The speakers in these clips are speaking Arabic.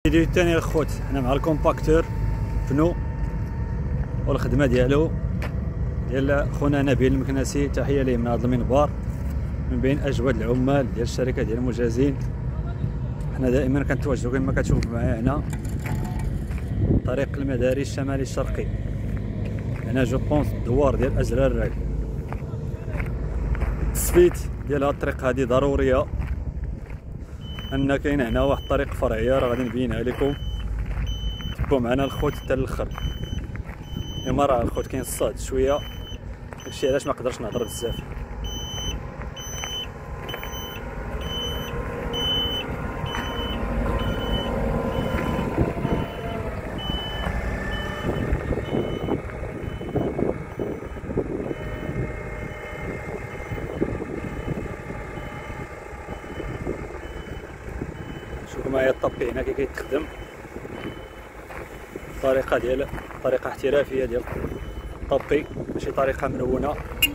الفيديو الثاني الخوت، انا مع الكومباكتور فنو والخدمه ديالو ديال خونا نبيل المكناسي. تحيه ليه من هذا المنبر، من بين اجود العمال ديال الشركه ديال المجازين. حنا دائما كنتواجدوا كما كتشوف معايا هنا طريق المداري الشمالي الشرقي، هنا جو بونس الدوار ديال ازرار الرعد. التصفيت ديال هاد الطريق هادي ضروريه، ان كاين هنا واحد الطريق فرعيه راه غادي نبينها لكم. تبقوا معنا الخوت حتى الاخر. اليوم راه الخوت كاين الصهد شويه، داكشي علاش ما نقدرش نهضر بزاف. شوفوا معايا الطابي هنا كي كيتخدم، طريقه احترافيه ديال الطابي، ماشي طريقه منونه.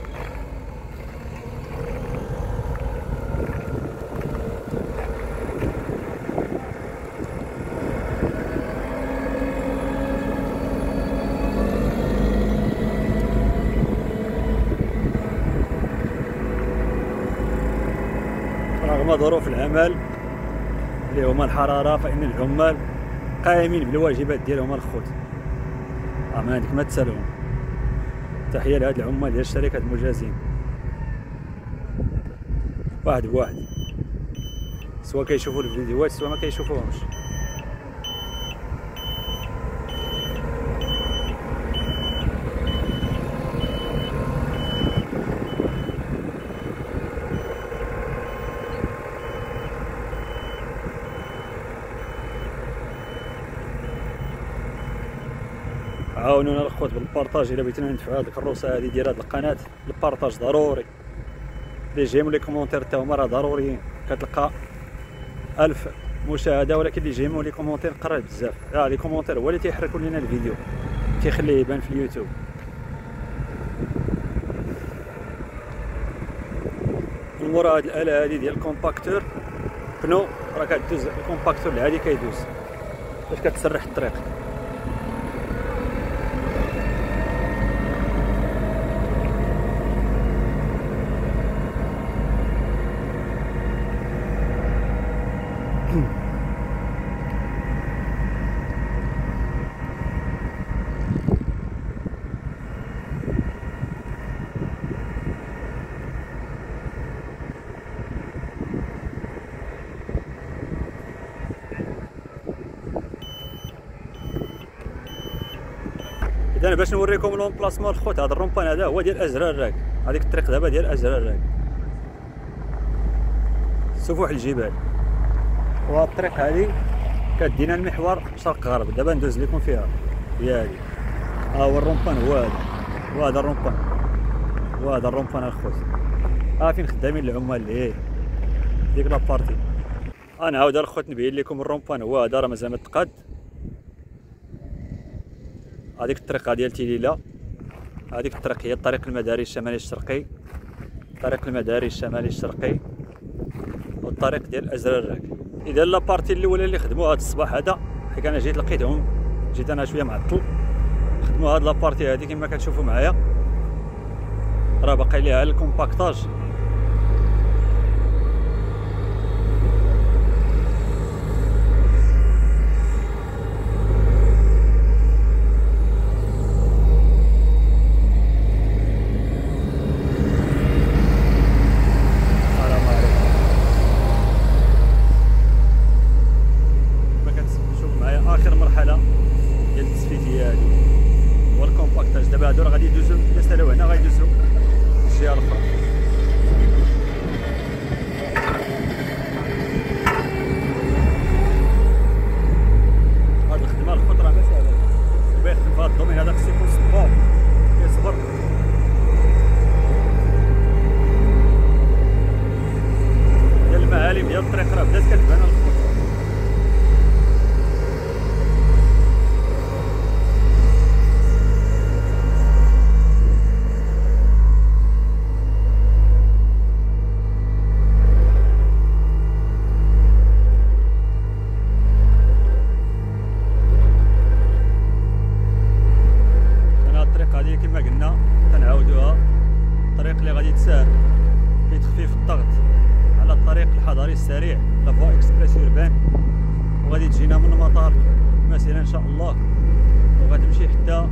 رغم ظروف العمل اللي هما الحراره، فإن العمال قائمين بالواجبات ديالهم الخوت، ما عندك ما تسالهم. تحيه لهاد العمال ديال شركه المجازين، واحد بواحد، سواء كيشوفوا الفيديوهات سواء ما كيشوفوهمش. عاونونا الخوت بالبارطاج الى بغيتونا ندفعوا هاد الكروسه هادي ديال هاد القناه. البارطاج ضروري، لي جيم ولي كومونتير تا هما راه ضروريين. كتلقى 1000 مشاهده ولكن لي جيم ولي كومونتير قريب بزاف. لي كومونتير هو اللي تيحركوا لنا الفيديو، تيخليه يبان في اليوتيوب. المورا هاد الاله هادي ديال الكومباكتور بنو راه كدوز الكومباكتور العادي كيدوز باش كتسرح الطريق. اذا باش نوريكم لومبلاسمون الخوت، هذا الرومبان هذا هو ديال ازرار الراك، هذيك الطريق دابا ديال ازرار الراك، سفوح الجبال. وهاد الطريق هذه كدينا المحور شرق غرب. دابا ندوز لكم فيها هي هذه. هو الرومبان هو هذا، وهذا الرومبان، وهذا الرومبان الخوت. فين خدامين العمال اللي ديك لابارتي. نعاود الخوت نبين لكم الرومبان هو هذا، راه مازال ما تقاد. هذيك الطريق ديال تيليلا، هذيك الطريق هي الطريق المداري الشمالي الشرقي، طريق المداري الشمالي الشرقي، والطريق ديال ازرار الراك. اذا لابارتي الاولى اللي خدموا هذا الصباح هذا، حيت انا جيت لقيتهم، جيت انا شويه معطل، خدموا هاد لابارتي هذه كما كتشوفوا معايا، راه باقي ليها الكومباكتاج. اخر مرحله ديال التصفيتيه هذه والكومباكتاج. دابا هادو راه غادي يدوزو، الناس تالاو هنا غيدوزو الجهه الاخرى. خرجنا من مطار المسيرة ان شاء الله، وغتمشي حتى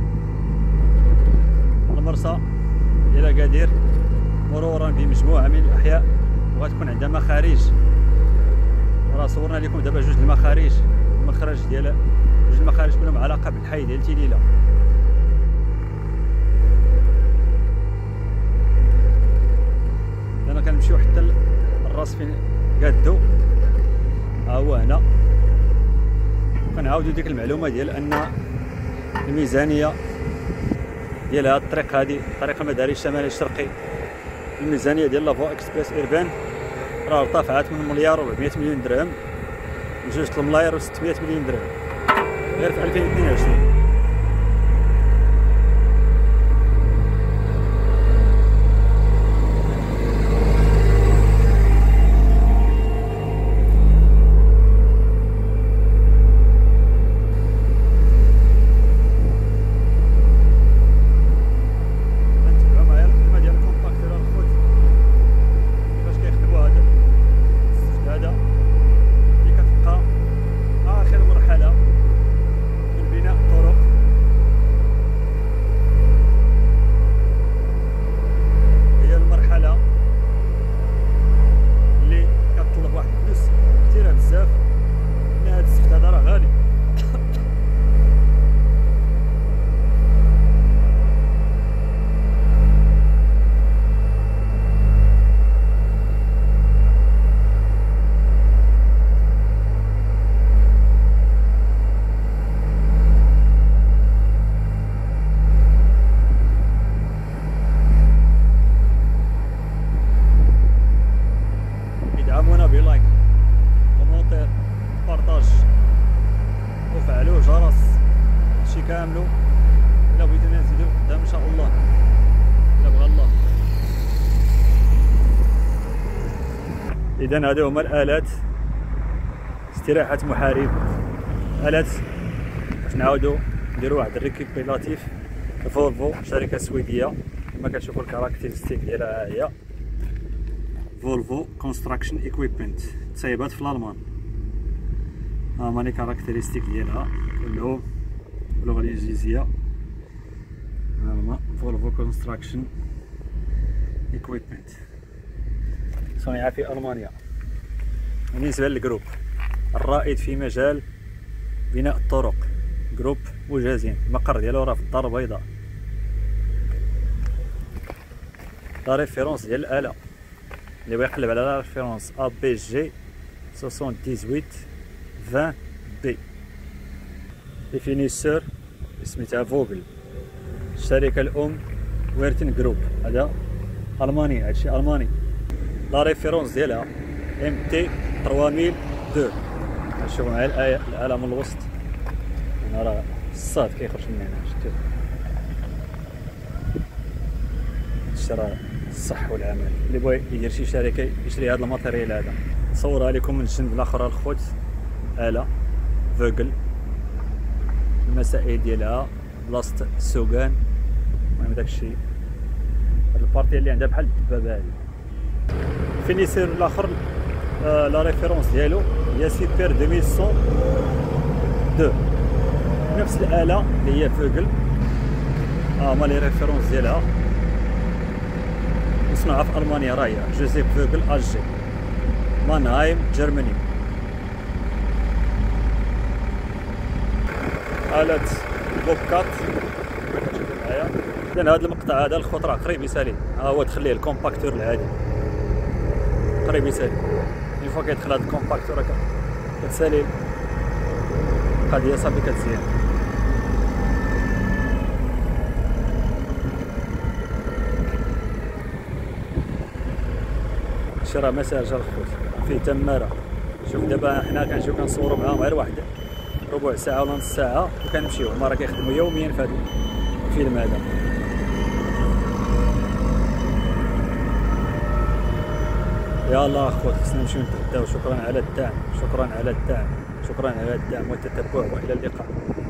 المرسى ديال اكادير مرورا بمجموعة من الاحياء، وغتكون عندها مخارج. راه صورنا لكم دابا جوج المخارج، المخرج ديال جوج المخارج كلهم علاقة بالحي ديال تيليلا. لأن كنمشيو حتى الراس فين كادو، ها هو هنا. كنعاودو ديك المعلومة ديال أن الميزانية ديال هاد الطريق هادي، الطريق المداري الشمالي الشرقي، الميزانية ديال لافوا اكسبريس ايربان راه ارتفعت من 1,400,000,000 درهم لجوج الملاير و600 مليون درهم غير في 2022. بلايك كومونتير بارطاج وفعلوا الجرس، هادشي كاملو الا بغيتونا نزيدو قدام ان شاء الله الا بغى الله. اذا هادو هما الالات استراحة محارب، الات باش نعاودو نديرو واحد الريكيبيلاتيف. فولفو شركة سويدية كما كتشوفوا الكاركتيرستيك ديالها ها هي، فولفو كونستراكشن ايكويبمنت، تصايبات في الالمان. ها هما لي كاركتيرستيك ديالها كلهم باللغة الانجليزية. ها هما فولفو كونستراكشن ايكويبمنت، صنيعة في المانيا. بالنسبة للجروب الرائد في مجال بناء الطرق، جروب مجازين، المقر ديالو راه في الدار البيضاء. لا ريفيرونس ديال الآلة اللي بغى يقلب على لا ريفيرونس ا بي جي 78 20 بي. ديفينيسور سميتها فوغل. الشركة الأم ويرتن جروب، هذا ألماني، هادشي ألماني. لا ريفيرونس ديالها ام تي 3002. نشوفو معايا الآلة من الوسط، هنا راه الصاد كيخرج من هنا، شتو هادشي راه الصح والعمل. اللي بغى يدير شي شركة يشري هذا الماتيريال هذا. نصورها لكم من الجنب الاخر الخوت. آلة فوغل، المسائل ديالها بلاصة السوقان، المهم داكشي هاد البارتي اللي عندها بحال الدبابة هادي. الفينيسير الاخر لا ريفيرونس ديالو هي سيبر 2102، نفس الآلة اللي هي فوغل. هما لي ريفيرونس ديالها، مصنوعة في ألمانيا، راهي جوزيف فوغل أجي، مانهايم جرماني. آلة بوبكات كتشوفو معايا. إذن هاد المقطع هذا الخوت راه قريب يسالي، ها هو تخليه الكومباكتور العادي قريب يسالي. اون فوا كيدخل هاد الكومباكتور كتسالي القضية صافي كتزيان. هادشي راه مساجة الخوت فيه تمارة. شوف دابا حنا كنجيو كنصورو معاهم غير واحد ربع ساعة ولا نص ساعة وكنمشيو، هما راه كيخدمو يوميا في هاد الفيلم هذا. يلا اخوت خصنا نمشيو نتغداو. شكرا على الدعم، شكرا على الدعم، شكرا على الدعم والتتبع، والى اللقاء.